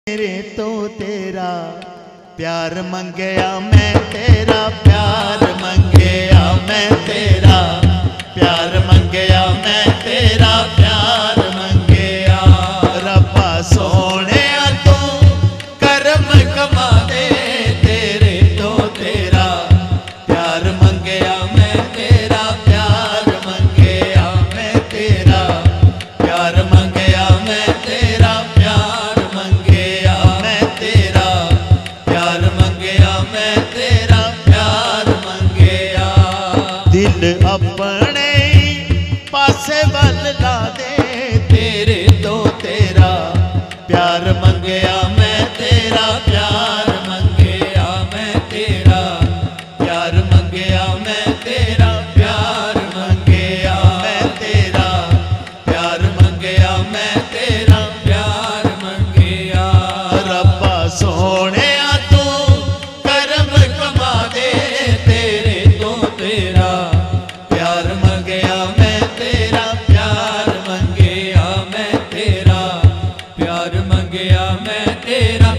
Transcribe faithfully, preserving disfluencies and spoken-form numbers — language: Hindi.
मेरे तो तेरा प्यार मंगया मैं, तेरा प्यार मंगया मैं, तेरा प्यार मंगया मैं, तेरा प्यार मंगया। रब्बा सोने तू करम कमा दे, तेरे तो तेरा प्यार मंगया मैं, तेरा प्यार मंगया मैं, तेरा प्यार मंगया मैं, तेरा प्यार मंगया मैं, तेरा प्यार मंगया मैं, तेरा प्यार मंगया। दिल अपने पासे वल ला दे, तेरे तो तेरा प्यार मंगया मैं, तेरा प्यार मंगया मैं, तेरा प्यार मंगया मैं, तेरा प्यार मंगया मैं, तेरा प्यार मंगया मैं, तेरा प्यार मंगया। रब्बा सोने तू करम कमा दे, तेरे तो तेरा प्यार मंगया मैं, तेरा प्यार मंगया मैं, तेरा प्यार मंगया मैं, तेरा